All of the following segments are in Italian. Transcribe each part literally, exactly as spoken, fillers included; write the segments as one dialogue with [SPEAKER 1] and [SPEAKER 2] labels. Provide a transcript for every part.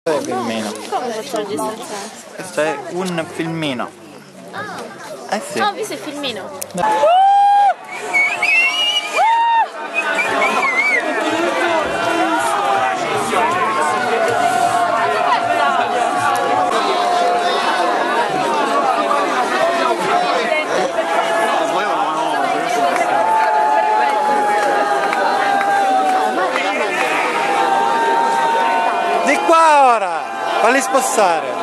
[SPEAKER 1] Questo è filmino.
[SPEAKER 2] Come faccio la registrazione?
[SPEAKER 1] Questo è un filmino.
[SPEAKER 2] Ah,
[SPEAKER 1] Eh sì.
[SPEAKER 2] ah, ho visto il filmino.
[SPEAKER 1] Di qua ora! Falli spostare!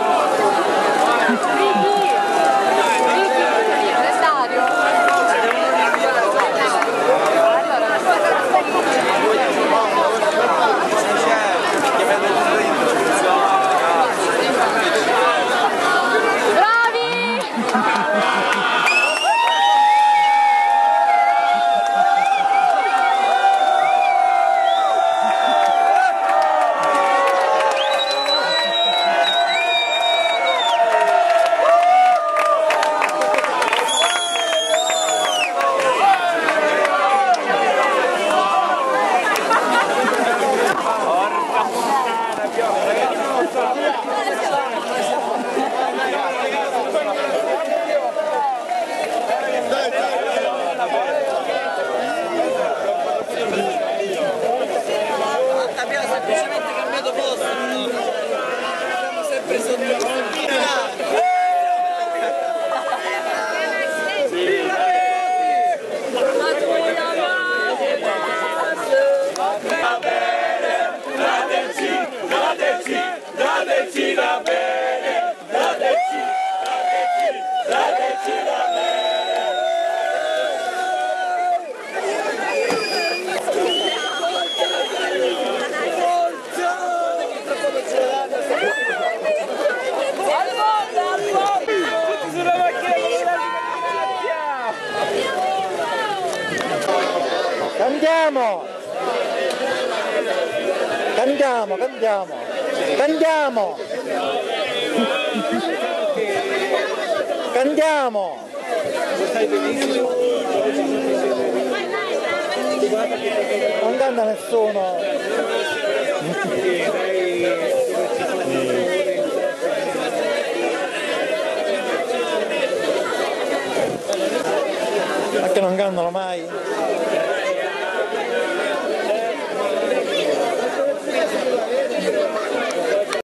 [SPEAKER 3] Abbiamo semplicemente cambiato posto. Siamo sempre sotto.
[SPEAKER 1] Candiamo! Candiamo, candiamo! Candiamo! Candiamo! Non canta nessuno! Ma che non cantano mai?